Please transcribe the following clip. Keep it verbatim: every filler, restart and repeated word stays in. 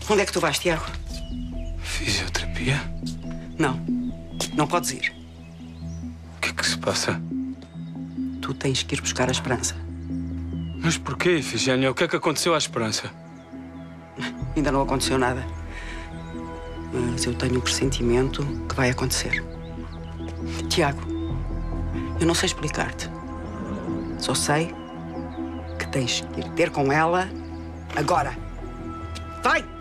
Onde é que tu vais, Tiago? Fisioterapia? Não. Não podes ir. O que é que se passa? Tu tens que ir buscar a Esperança. Mas porquê, Ifigênia? O que é que aconteceu à Esperança? Ainda não aconteceu nada. Mas eu tenho um pressentimento que vai acontecer. Tiago, eu não sei explicar-te. Só sei que tens que ir ter com ela agora. Vai!